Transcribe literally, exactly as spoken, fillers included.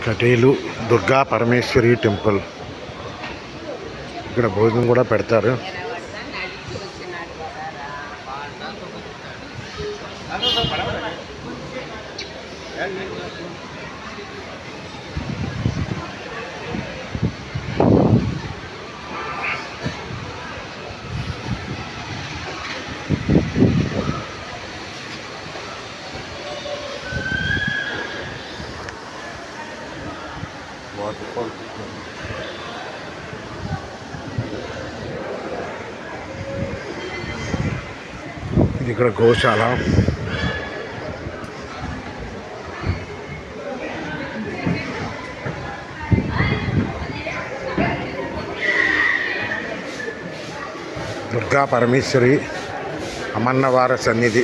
కటీలు Durga Parameshwari temple. ఇక్కడ భోజనం కూడా పెడతారు. ఇది ఇక్కడ గోశాల. దుర్గా పరమేశ్వరి అమన్నవార సన్నిధి.